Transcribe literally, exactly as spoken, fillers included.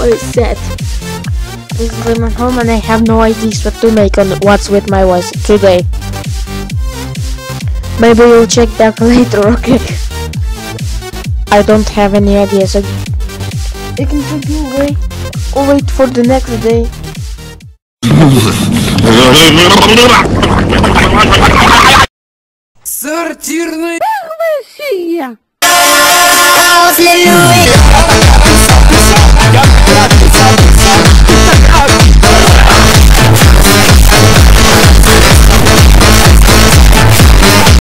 very sad. This is Lemon home and I have no ideas what to make on What's With My Voice today. Maybe you'll check back later, okay? I don't have any ideas. So you can take you away or wait for the next day. Сортирный. Hallelujah.